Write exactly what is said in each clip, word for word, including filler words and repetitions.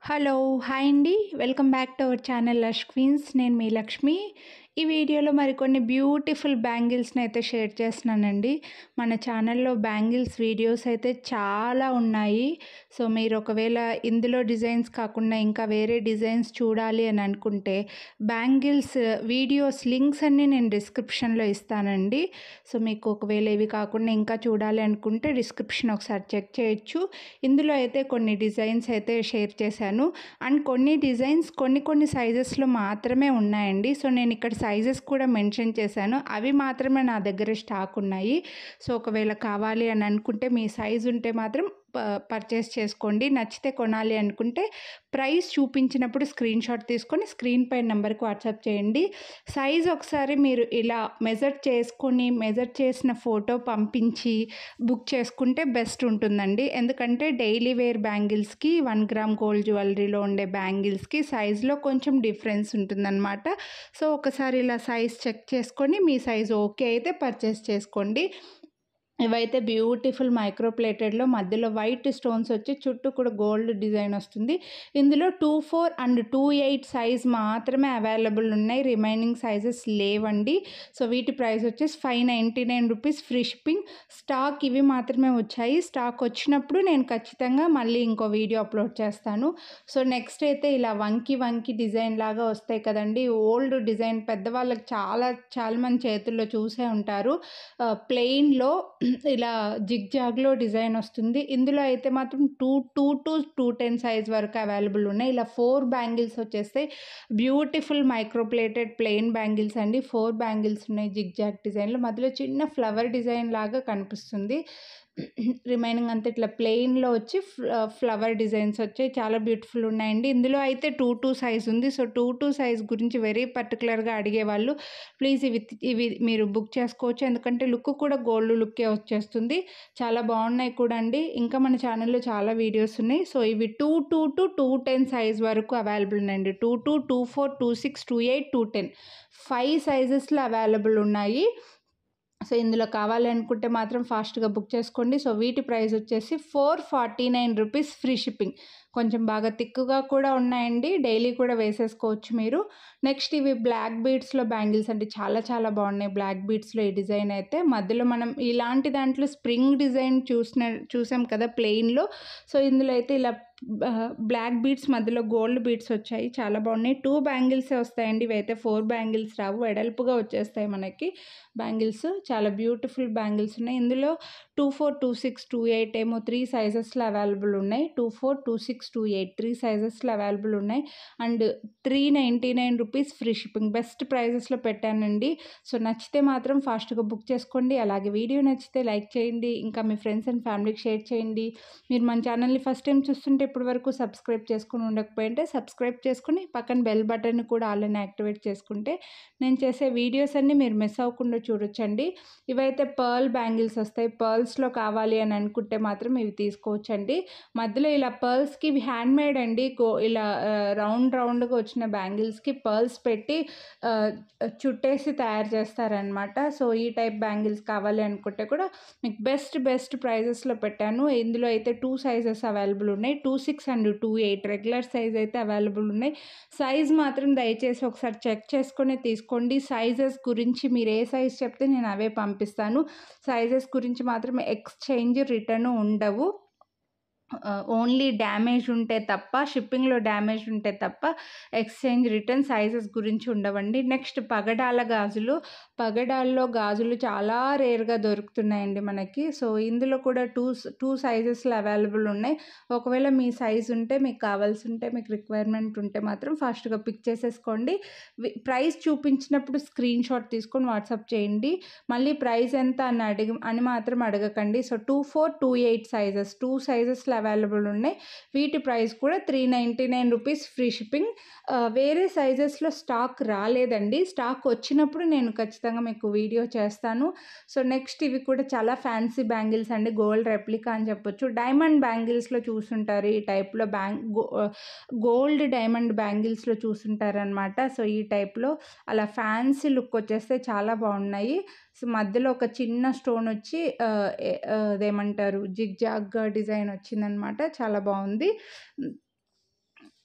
Hello! Hi అండి. Welcome back to our channel lush queens. నేను మీ లక్ష్మి. ఈ వీడియోలో మరికొన్ని బ్యూటిఫుల్ బ్యాంగిల్స్‌ని అయితే షేర్ చేస్తున్నానండి. మన ఛానల్‌లో బ్యాంగిల్స్ వీడియోస్ అయితే చాలా ఉన్నాయి. సో, మీరు ఒకవేళ ఇందులో డిజైన్స్ కాకుండా ఇంకా వేరే డిజైన్స్ చూడాలి అని అనుకుంటే బ్యాంగిల్స్ వీడియోస్ లింక్స్ అన్నీ నేను డిస్క్రిప్షన్‌లో ఇస్తానండి. సో, మీకు ఒకవేళ ఇవి కాకుండా ఇంకా చూడాలి అనుకుంటే డిస్క్రిప్షన్ ఒకసారి చెక్ చేయొచ్చు. ఇందులో అయితే కొన్ని డిజైన్స్ అయితే షేర్ చేశాను. అండ్ కొన్ని డిజైన్స్ కొన్ని కొన్ని సైజెస్‌లో మాత్రమే ఉన్నాయండి. సో, నేను ఇక్కడ సైజెస్ కూడా మెన్షన్ చేశాను. అవి మాత్రమే నా దగ్గర స్టాక్ ఉన్నాయి. సో, ఒకవేళ కావాలి అని అనుకుంటే మీ సైజ్ ఉంటే మాత్రం ప పర్చేస్ చేసుకోండి. నచ్చితే కొనాలి అనుకుంటే ప్రైస్ చూపించినప్పుడు స్క్రీన్ షాట్ తీసుకొని స్క్రీన్ పై నెంబర్కి వాట్సాప్ చేయండి. సైజ్ ఒకసారి మీరు ఇలా మెజర్ చేసుకొని మెజర్ చేసిన ఫోటో పంపించి బుక్ చేసుకుంటే బెస్ట్ ఉంటుందండి. ఎందుకంటే డైలీ వేర్ బ్యాంగిల్స్కి వన్ గ్రామ్ గోల్డ్ జ్యువెలరీలో ఉండే బ్యాంగిల్స్కి సైజులో కొంచెం డిఫరెన్స్ ఉంటుందన్నమాట. సో, ఒకసారి ఇలా సైజ్ చెక్ చేసుకొని మీ సైజ్ ఓకే అయితే పర్చేస్ చేసుకోండి. ఇవైతే బ్యూటిఫుల్ మైక్రో ప్లేటెడ్లో మధ్యలో వైట్ స్టోన్స్ వచ్చి చుట్టూ కూడా గోల్డ్ డిజైన్ వస్తుంది. ఇందులో two four and two eight size మాత్రమే అవైలబుల్ ఉన్నాయి. రిమైనింగ్ సైజెస్ లేవండి. సో, వీటి ప్రైస్ వచ్చేసి five ninety nine rupees free shipping. Stock ఇవి మాత్రమే వచ్చాయి. స్టాక్ వచ్చినప్పుడు నేను ఖచ్చితంగా మళ్ళీ ఇంకో వీడియో అప్లోడ్ చేస్తాను. సో, నెక్స్ట్ అయితే ఇలా వంకి వంకి డిజైన్ లాగా వస్తాయి కదండి. ఓల్డ్ డిజైన్ పెద్దవాళ్ళకి చాలా చాలా మంది చేతుల్లో చూసే ఉంటారు. ప్లెయిన్లో ఇలా జిగ్జాగ్లో డిజైన్ వస్తుంది. ఇందులో అయితే మాత్రం two two to two ten size వరకు అవైలబుల్ ఉన్నాయి. ఇలా ఫోర్ బ్యాంగిల్స్ వచ్చేస్తాయి. Beautiful micro plated plain bangles అండి. ఫోర్ బ్యాంగిల్స్ ఉన్నాయి జిగ్జాగ్ డిజైన్లో. మధ్యలో చిన్న ఫ్లవర్ డిజైన్ లాగా కనిపిస్తుంది. రిమైనింగ్ అంతా ఇట్లా ప్లెయిన్లో వచ్చి ఫ్లవర్ డిజైన్స్ వచ్చాయి. చాలా బ్యూటిఫుల్ ఉన్నాయండి. ఇందులో అయితే టూ టూ సైజ్ ఉంది. సో, టూ టూ సైజ్ గురించి వెరీ పర్టికులర్గా అడిగేవాళ్ళు ప్లీజ్ ఇవి ఇవి మీరు బుక్ చేసుకోవచ్చు. ఎందుకంటే లుక్ కూడా గోల్డ్ లుక్కే వచ్చేస్తుంది. చాలా బాగున్నాయి కూడా అండి. ఇంకా మన ఛానల్లో చాలా వీడియోస్ ఉన్నాయి. సో, ఇవి two two to two ten size వరకు అవైలబుల్ ఉన్నాయండి. Two two two four two six two eight two ten five సైజెస్లో అవైలబుల్ ఉన్నాయి. సో, ఇందులో కావాలి అనుకుంటే మాత్రం ఫాస్ట్గా బుక్ చేసుకోండి. సో, వీటి ప్రైస్ వచ్చేసి four forty nine rupees free shipping. కొంచెం బాగా థిక్గా కూడా ఉన్నాయండి. డైలీ కూడా వేసేసుకోవచ్చు మీరు. నెక్స్ట్ ఇవి బ్లాక్ బీడ్స్లో బ్యాంగిల్స్ అండి. చాలా చాలా బాగున్నాయి బ్లాక్ బీడ్స్లో ఈ డిజైన్ అయితే. మధ్యలో మనం ఇలాంటి దాంట్లో స్ప్రింగ్ డిజైన్ చూసిన చూసాం కదా ప్లెయిన్లో. సో, ఇందులో అయితే ఇలా బ్లాక్ బీడ్స్ మధ్యలో గోల్డ్ బీడ్స్ వచ్చాయి. చాలా బాగున్నాయి. టూ బ్యాంగిల్సే వస్తాయండి. ఇవైతే ఫోర్ బ్యాంగిల్స్ రావు. వెడల్పుగా వచ్చేస్తాయి మనకి బ్యాంగిల్స్. చాలా బ్యూటిఫుల్ బ్యాంగిల్స్ ఉన్నాయి. ఇందులో two four two six two eight ఏమో త్రీ సైజెస్లో అవైలబుల్ ఉన్నాయి. Two four two six two eight three సైజెస్లో అవైలబుల్ ఉన్నాయి. And three ninety nine rupees free shipping. Best ప్రైజెస్లో పెట్టానండి. సో, నచ్చితే మాత్రం ఫాస్ట్గా బుక్ చేసుకోండి. అలాగే వీడియో నచ్చితే లైక్ చేయండి. ఇంకా మీ ఫ్రెండ్స్ అండ్ ఫ్యామిలీకి షేర్ చేయండి. మీరు మన ఛానల్ని ఫస్ట్ టైం చూస్తుంటే ఇప్పటి వరకు సబ్స్క్రైబ్ చేసుకుని ఉండకపోయింటే సబ్స్క్రైబ్ చేసుకుని పక్కన బెల్ బటన్ కూడా ఆల్రెడీ యాక్టివేట్ చేసుకుంటే నేను చేసే వీడియోస్ అన్నీ మీరు మిస్ అవ్వకుండా చూడొచ్చండి. ఇవైతే పర్ల్ బ్యాంగిల్స్ వస్తాయి. పర్ల్స్లో కావాలి అని అనుకుంటే మాత్రం ఇవి తీసుకోవచ్చండి. మధ్యలో ఇలా పర్ల్స్కి ఇవి హ్యాండ్ మేడ్ అండి. గో ఇలా రౌండ్ రౌండ్గా వచ్చిన బ్యాంగిల్స్కి పర్ల్స్ పెట్టి చుట్టేసి తయారు చేస్తారనమాట. సో, ఈ టైప్ బ్యాంగిల్స్ కావాలి అనుకుంటే కూడా మీకు బెస్ట్ బెస్ట్ ప్రైజెస్లో పెట్టాను. ఇందులో అయితే టూ సైజెస్ అవైలబుల్ ఉన్నాయి. Two six and two eight regular size అయితే అవైలబుల్ ఉన్నాయి. సైజ్ మాత్రం దయచేసి ఒకసారి చెక్ చేసుకొని తీసుకోండి. సైజెస్ గురించి మీరు ఏ సైజ్ చెప్తే నేను అవే పంపిస్తాను. సైజెస్ గురించి మాత్రం ఎక్స్చేంజ్ రిటర్న్ ఉండవు. ఓన్లీ డ్యామేజ్ ఉంటే తప్ప షిప్పింగ్లో డ్యామేజ్ ఉంటే తప్ప ఎక్స్చేంజ్ రిటర్న్ సైజెస్ గురించి ఉండవండి. నెక్స్ట్ పగడాల గాజులు. పగడాల్లో గాజులు చాలా రేర్గా దొరుకుతున్నాయండి మనకి. సో, ఇందులో కూడా టూ టూ సైజెస్లో అవైలబుల్ ఉన్నాయి. ఒకవేళ మీ సైజ్ ఉంటే మీకు కావాల్సి ఉంటే మీకు రిక్వైర్మెంట్ ఉంటే మాత్రం ఫాస్ట్గా పిక్ చేసేసుకోండి. ప్రైస్ చూపించినప్పుడు స్క్రీన్ షాట్ తీసుకొని వాట్సాప్ చేయండి. మళ్ళీ ప్రైస్ ఎంత అని అడిగి అని మాత్రం అడగకండి. So, two four two eight sizes two సైజెస్లో అవైలబుల్ ఉన్నాయి. వీటి ప్రైస్ కూడా three ninety nine rupees free shipping. వేరే సైజెస్లో స్టాక్ రాలేదండి. స్టాక్ వచ్చినప్పుడు నేను ఖచ్చితంగా మీకు వీడియో చేస్తాను. సో, నెక్స్ట్ ఇవి కూడా చాలా ఫ్యాన్సీ బ్యాంగిల్స్ అండి. గోల్డ్ రెప్లికా అని చెప్పొచ్చు. డైమండ్ బ్యాంగిల్స్లో చూసుంటారు ఈ టైప్లో బ్యాంగ్ గోల్డ్ డైమండ్ బ్యాంగిల్స్లో చూసుంటారనమాట. సో, ఈ టైప్లో అలా ఫ్యాన్సీ లుక్ వచ్చేస్తే చాలా బాగున్నాయి. సో, మధ్యలో ఒక చిన్న స్టోన్ వచ్చి అదేమంటారు జిగ్జాగ్ డిజైన్ వచ్చిందనమాట. చాలా బాగుంది.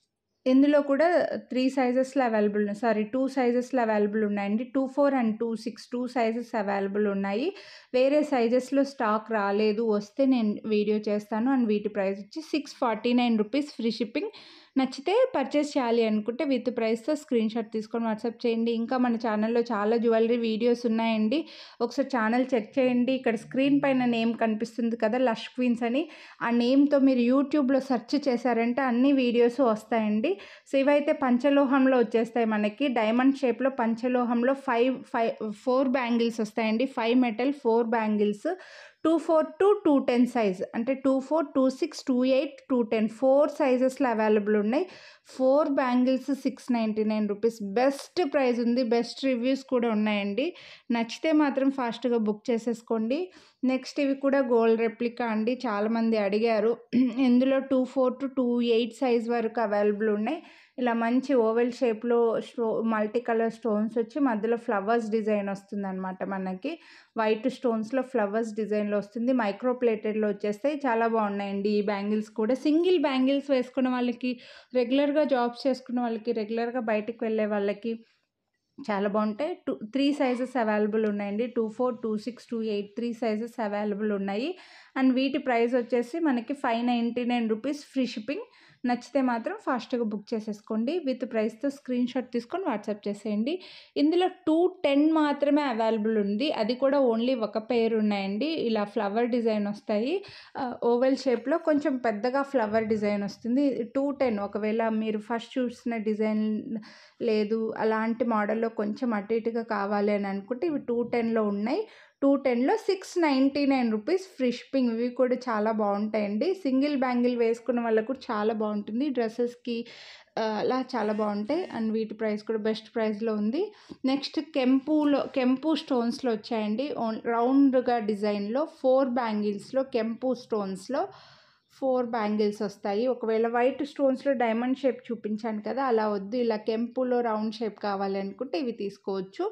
ఇందులో కూడా త్రీ సైజెస్‌లో అవైలబుల్ ఉన్నాయి. సారీ టూ సైజెస్‌లో అవైలబుల్ ఉన్నాయండి. Two four and two six two sizes available ఉన్నాయి. వేరే సైజెస్‌లో స్టాక్ రాలేదు. వస్తే నేను వీడియో చేస్తాను. అండ్ వీటి ప్రైస్ వచ్చి six forty nine rupees free shipping. నచ్చితే పర్చేస్ చేయాలి అనుకుంటే విత్ ప్రైస్‌తో స్క్రీన్‌షాట్ తీసుకొని వాట్సాప్ చేయండి. ఇంకా మన ఛానల్‌లో చాలా జ్యువెలరీ వీడియోస్ ఉన్నాయండి. ఒకసారి ఛానల్ చెక్ చేయండి. ఇక్కడ స్క్రీన్ పైన నేమ్ కనిపిస్తుంది కదా లష్ క్వీన్స్ అని. ఆ నేమ్‌తో మీరు యూట్యూబ్‌లో సెర్చ్ చేశారంటే అన్ని వీడియోస్ వస్తాయండి. సో ఇవైతే పంచలోహంలో వచ్చేస్తాయి మనకి. డైమండ్ షేప్‌లో పంచలోహంలో ఫైవ్ ఫైవ్ ఫోర్ బ్యాంగిల్స్ వస్తాయండి. Five metal four bangles two four to two ten size అంటే two four two six two eight two ten four సైజెస్లో అవైలబుల్ ఉన్నాయి. Four bangles six ninety nine rupees best price ఉంది. Best reviews కూడా ఉన్నాయండి. నచ్చితే మాత్రం ఫాస్ట్గా బుక్ చేసేసుకోండి. నెక్స్ట్ ఇవి కూడా గోల్డ్ రెప్లికా అండి. చాలామంది అడిగారు. ఇందులో two four to two eight size వరకు అవైలబుల్ ఉన్నాయి. ఇలా మంచి ఓవెల్ షేప్లో స్టో మల్టీ కలర్ స్టోన్స్ వచ్చి మధ్యలో ఫ్లవర్స్ డిజైన్ వస్తుందన్నమాట మనకి. వైట్ స్టోన్స్లో ఫ్లవర్స్ డిజైన్లో వస్తుంది. మైక్రో ప్లేటెడ్లో వచ్చేస్తాయి. చాలా బాగున్నాయండి ఈ బ్యాంగిల్స్ కూడా. సింగిల్ బ్యాంగిల్స్ వేసుకున్న వాళ్ళకి, రెగ్యులర్గా జాబ్స్ చేసుకున్న వాళ్ళకి, రెగ్యులర్గా బయటికి వెళ్ళే వాళ్ళకి చాలా బాగుంటాయి. టూ త్రీ సైజెస్ అవైలబుల్ ఉన్నాయండి. Two four two six two eight three sizes available ఉన్నాయి. అండ్ వీటి ప్రైస్ వచ్చేసి మనకి five ninety nine rupees free shipping. నచ్చితే మాత్రం ఫాస్ట్గా బుక్ చేసేసుకోండి. విత్ ప్రైస్తో స్క్రీన్ షాట్ తీసుకొని వాట్సాప్ చేసేయండి. ఇందులో టూ టెన్ మాత్రమే అవైలబుల్ ఉంది. అది కూడా ఓన్లీ ఒక పేరు ఉన్నాయండి. ఇలా ఫ్లవర్ డిజైన్ వస్తాయి. ఓవెల్ షేప్లో కొంచెం పెద్దగా ఫ్లవర్ డిజైన్ వస్తుంది. టూ టెన్ ఒకవేళ మీరు ఫస్ట్ చూసిన డిజైన్ లేదు అలాంటి మోడల్లో కొంచెం అటు ఇటుగా కావాలి అని అనుకుంటే ఇవి టూ టెన్లో ఉన్నాయి. టూ టెన్లో six ninety nine rupees free shipping. ఇవి కూడా చాలా బాగుంటాయండి. సింగిల్ బ్యాంగిల్ వేసుకున్న వాళ్ళకు కూడా చాలా బాగుంటుంది. డ్రెస్సెస్కి అలా చాలా బాగుంటాయి. అండ్ వీటి ప్రైస్ కూడా బెస్ట్ ప్రైస్లో ఉంది. నెక్స్ట్ కెంపులో కెంపు స్టోన్స్లో వచ్చాయండి. రౌండ్గా డిజైన్లో ఫోర్ బ్యాంగిల్స్లో కెంపు స్టోన్స్లో ఫోర్ బ్యాంగిల్స్ వస్తాయి. ఒకవేళ వైట్ స్టోన్స్లో డైమండ్ షేప్ చూపించాను కదా అలా వద్దు, ఇలా కెంపులో రౌండ్ షేప్ కావాలి అనుకుంటే ఇవి తీసుకోవచ్చు.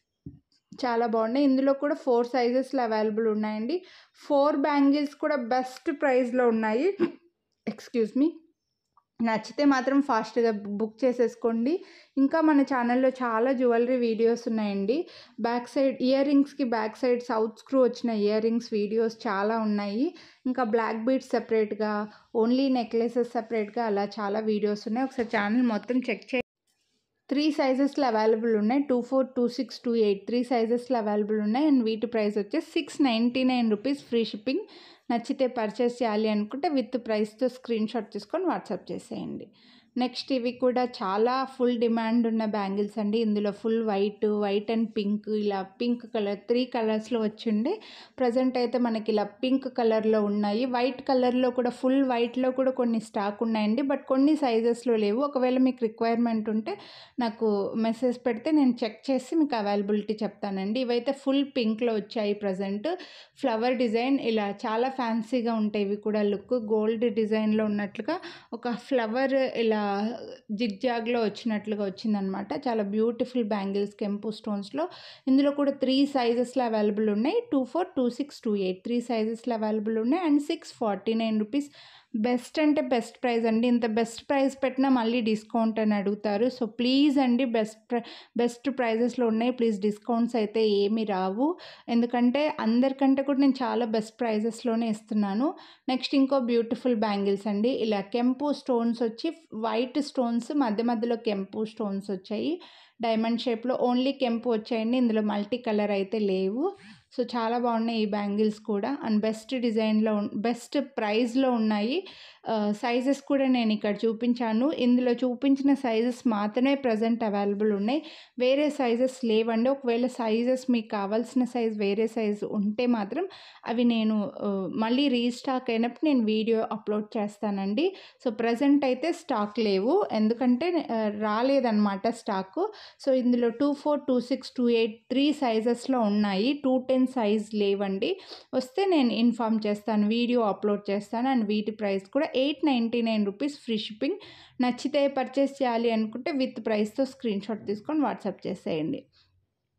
చాలా బాగున్నాయి. ఇందులో కూడా ఫోర్ సైజెస్లో అవైలబుల్ ఉన్నాయండి. ఫోర్ బ్యాంగిల్స్ కూడా బెస్ట్ ప్రైస్లో ఉన్నాయి. Excuse me. నచ్చితే మాత్రం ఫాస్ట్గా బుక్ చేసేసుకోండి. ఇంకా మన ఛానల్లో చాలా జ్యువెలరీ వీడియోస్ ఉన్నాయండి. బ్యాక్ సైడ్ ఇయర్ రింగ్స్కి బ్యాక్ సైడ్ సౌత్ స్క్రూ వచ్చిన ఇయర్ రింగ్స్ వీడియోస్ చాలా ఉన్నాయి. ఇంకా బ్లాక్ బీడ్స్ సెపరేట్గా, ఓన్లీ నెక్లెసెస్ సెపరేట్గా అలా చాలా వీడియోస్ ఉన్నాయి. ఒకసారి ఛానల్ మొత్తం చెక్ చేయండి. త్రీ సైజెస్లో అవైలబుల్ ఉన్నాయి. Two four two six two eight three సైజెస్లో అవైలబుల్ ఉన్నాయి. అండ్ వీటి ప్రైస్ వచ్చేసి six ninety nine rupees free shipping. నచ్చితే పర్చేస్ చేయాలి అనుకుంటే విత్ ప్రైస్తో స్క్రీన్ షాట్ తీసుకొని వాట్సాప్ చేసేయండి. నెక్స్ట్ ఇవి కూడా చాలా ఫుల్ డిమాండ్ ఉన్న బ్యాంగిల్స్ అండి. ఇందులో full white white and pink ఇలా పింక్ కలర్ త్రీ కలర్స్లో వచ్చిండే. ప్రజెంట్ అయితే మనకి ఇలా పింక్ కలర్లో ఉన్నాయి. వైట్ కలర్లో కూడా ఫుల్ వైట్లో కూడా కొన్ని స్టాక్ ఉన్నాయండి. బట్ కొన్ని సైజెస్లో లేవు. ఒకవేళ మీకు రిక్వైర్మెంట్ ఉంటే నాకు మెసేజ్ పెడితే నేను చెక్ చేసి మీకు అవైలబిలిటీ చెప్తానండి. ఇవైతే ఫుల్ పింక్లో వచ్చాయి. ప్రజెంట్ ఫ్లవర్ డిజైన్ ఇలా చాలా ఫ్యాన్సీగా ఉంటాయి. ఇవి కూడా లుక్ గోల్డ్ డిజైన్లో ఉన్నట్లుగా ఒక ఫ్లవర్ ఇలా జిగ్జాగ్లో వచ్చినట్లుగా వచ్చిందనమాట. చాలా బ్యూటిఫుల్ బ్యాంగిల్స్ కెంపు స్టోన్స్లో. ఇందులో కూడా త్రీ సైజెస్లో అవైలబుల్ ఉన్నాయి. Two four two six two eight three సైజెస్లో అవైలబుల్ ఉన్నాయి. And six forty nine rupees best అంటే బెస్ట్ ప్రైస్ అండి. ఇంత బెస్ట్ ప్రైస్ పెట్టినా మళ్ళీ డిస్కౌంట్ అని అడుగుతారు. సో ప్లీజ్ అండి బెస్ట్ ప్ర బెస్ట్ ప్రైజెస్లో ఉన్నాయి. ప్లీజ్ డిస్కౌంట్స్ అయితే ఏమీ రావు. ఎందుకంటే అందరికంటే కూడా నేను చాలా బెస్ట్ ప్రైజెస్లోనే ఇస్తున్నాను. నెక్స్ట్ ఇంకో బ్యూటిఫుల్ బ్యాంగిల్స్ అండి. ఇలా కెంపు స్టోన్స్ వచ్చి వైట్ స్టోన్స్ మధ్య మధ్యలో కెంపు స్టోన్స్ వచ్చాయి. డైమండ్ షేప్లో ఓన్లీ కెంపు వచ్చాయండి. ఇందులో మల్టీ కలర్ అయితే లేవు. సో చాలా బాగున్నాయి ఈ బ్యాంగిల్స్ కూడా. అండ్ బెస్ట్ డిజైన్లో బెస్ట్ ప్రైస్లో ఉన్నాయి. సైజెస్ కూడా నేను ఇక్కడ చూపించాను. ఇందులో చూపించిన సైజెస్ మాత్రమే ప్రజెంట్ అవైలబుల్ ఉన్నాయి. వేరే సైజెస్ లేవండి. ఒకవేళ సైజెస్ మీకు కావాల్సిన సైజ్ వేరే సైజ్ ఉంటే మాత్రం అవి నేను మళ్ళీ రీస్టాక్ అయినప్పుడు నేను వీడియో అప్లోడ్ చేస్తానండి. సో ప్రజెంట్ అయితే స్టాక్ లేవు, ఎందుకంటే రాలేదన్నమాట స్టాకు. సో ఇందులో two four two six two eight three సైజెస్లో ఉన్నాయి. టూ టెన్ సైజ్ లేవండి. వస్తే నేను ఇన్ఫామ్ చేస్తాను, వీడియో అప్లోడ్ చేస్తాను. అండ్ వీటి ప్రైస్ కూడా eight ninety nine rupees free shipping. నచ్చితే పర్చేస్ చేయాలి అనుకుంటే విత్ ప్రైస్తో స్క్రీన్ షాట్ తీసుకొని వాట్సాప్ చేసేయండి.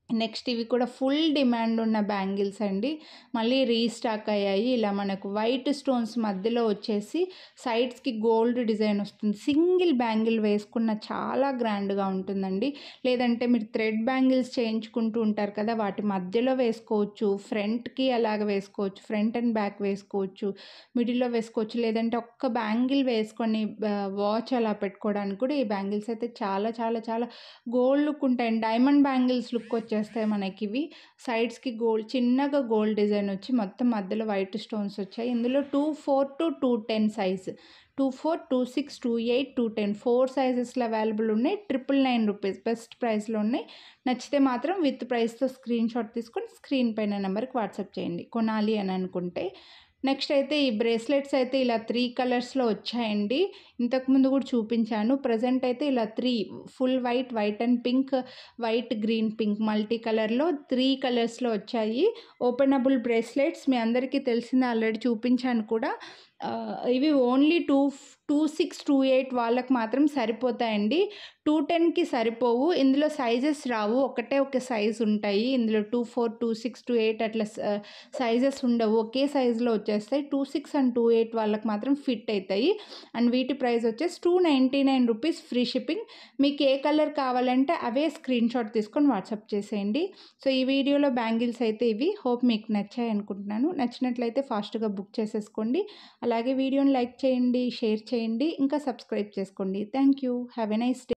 నెక్స్ట్ ఇవి కూడా ఫుల్ డిమాండ్ ఉన్న బ్యాంగిల్స్ అండి. మళ్ళీ రీస్టాక్ అయ్యాయి. ఇలా మనకు వైట్ స్టోన్స్ మధ్యలో వచ్చేసి సైడ్స్కి గోల్డ్ డిజైన్ వస్తుంది. సింగిల్ బ్యాంగిల్ వేసుకున్న చాలా గ్రాండ్గా ఉంటుందండి. లేదంటే మీరు థ్రెడ్ బ్యాంగిల్స్ చేయించుకుంటూ ఉంటారు కదా, వాటి మధ్యలో వేసుకోవచ్చు, ఫ్రంట్కి అలాగ వేసుకోవచ్చు, ఫ్రంట్ అండ్ బ్యాక్ వేసుకోవచ్చు, మిడిల్లో వేసుకోవచ్చు, లేదంటే ఒక్క బ్యాంగిల్ వేసుకొని వాచ్ అలా పెట్టుకోవడానికి కూడా ఈ బ్యాంగిల్స్ అయితే చాలా చాలా చాలా గోల్డ్ లుక్ ఉంటాయండి. డైమండ్ బ్యాంగిల్స్ లుక్ వచ్చేస్తాయి మనకి. ఇవి సైడ్స్కి గోల్డ్ చిన్నగా గోల్డ్ డిజైన్ వచ్చి మొత్తం మధ్యలో వైట్ స్టోన్స్ వచ్చాయి. ఇందులో two four to two ten size, two four two six two eight two ten four సైజెస్లో అవైలబుల్ ఉన్నాయి. ట్రిపుల్ నైన్ రూపీస్ బెస్ట్ ప్రైస్లో ఉన్నాయి. నచ్చితే మాత్రం విత్ ప్రైస్తో స్క్రీన్ షాట్ తీసుకొని స్క్రీన్ పైన నెంబర్కి వాట్సాప్ చేయండి కొనాలి అని అనుకుంటే. నెక్స్ట్ అయితే ఈ బ్రేస్లెట్స్ అయితే ఇలా త్రీ కలర్స్లో వచ్చాయండి. ఇంతకుముందు కూడా చూపించాను. ప్రజెంట్ అయితే ఇలా three full white, white and pink, white green pink multi కలర్లో త్రీ కలర్స్లో వచ్చాయి. ఓపెనబుల్ బ్రేస్లెట్స్ మీ అందరికీ తెలిసిందే, ఆల్రెడీ చూపించాను కూడా. ఇవి only two two six two eight వాళ్ళకి మాత్రం సరిపోతాయండి. టూ టెన్కి సరిపోవు. ఇందులో సైజెస్ రావు, ఒకటే ఒక సైజ్ ఉంటాయి. ఇందులో two four two six two eight అట్లా సైజెస్ ఉండవు, ఒకే సైజులో వచ్చేస్తాయి. Two six and two eight వాళ్ళకి మాత్రం ఫిట్ అవుతాయి. అండ్ వీటి ప్రైస్ వచ్చేసి two ninety nine rupees free shipping. మీకు ఏ కలర్ కావాలంటే అవే స్క్రీన్ షాట్ తీసుకొని వాట్సాప్ చేసేయండి. సో ఈ వీడియోలో బ్యాంగిల్స్ అయితే ఇవి. హోప్ మీకు నచ్చాయి అనుకుంటున్నాను. నచ్చినట్లయితే ఫాస్ట్గా బుక్ చేసేసుకోండి. అలాగే వీడియోని లైక్ చేయండి, షేర్ చేయండి, ఇంకా సబ్స్క్రైబ్ చేసుకోండి. Thank you. Have a nice day.